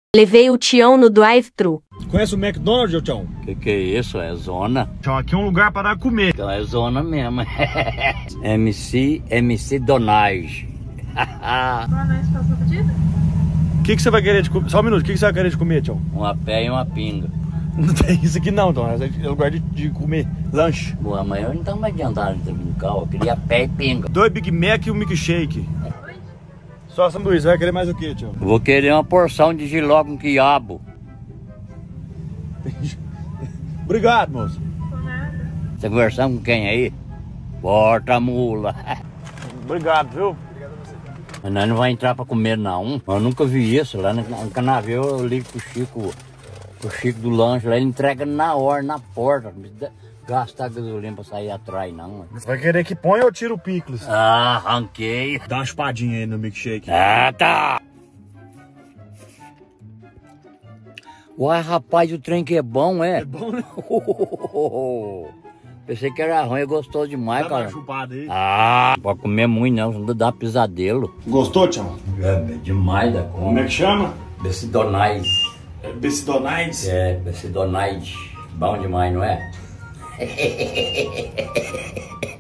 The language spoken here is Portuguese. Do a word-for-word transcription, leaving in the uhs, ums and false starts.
Levei o Tião no drive-thru. Conhece o McDonald's, ô Tião? Que que é isso? É zona? Tião, aqui é um lugar para comer. Então é zona mesmo. M C, M C Donage. Donage, qual é o seu pedido? O que, que você vai querer de comer? Só um minuto, o que, que você vai querer de comer, Tião? Uma pé e uma pinga. Não tem isso aqui não, Tião. É lugar de, de comer lanche. Boa, mas eu não tô mais adiantado de brincar. Eu queria pé e pinga. Dois Big Mac e um milkshake. Só sanduíche, vai querer mais o que, Tião? Vou querer uma porção de giló com quiabo. Obrigado, moço. Você conversando com quem aí? Porta mula. Obrigado, viu? Mas nós não vamos entrar pra comer não. Eu nunca vi isso. Lá no, no Canavial eu ligo pro Chico, pro Chico do lanche, lá ele entrega na hora, na porta. Não precisa gastar gasolina pra sair atrás não. Você vai querer que ponha ou tira o picles? Ah, arranquei. Dá uma espadinha aí no milkshake. Ah, tá. Uai, rapaz, o trem que é bom, é? É bom, né? Pensei que era ruim, gostou demais, Dá cara. uma chupada aí. Ah, pode comer muito não, senão dá pesadelo. Gostou, Tião? É, é demais da Como é conta. que chama? Becidonais. É Becidonais? É, Becidonais. Bom demais, não é?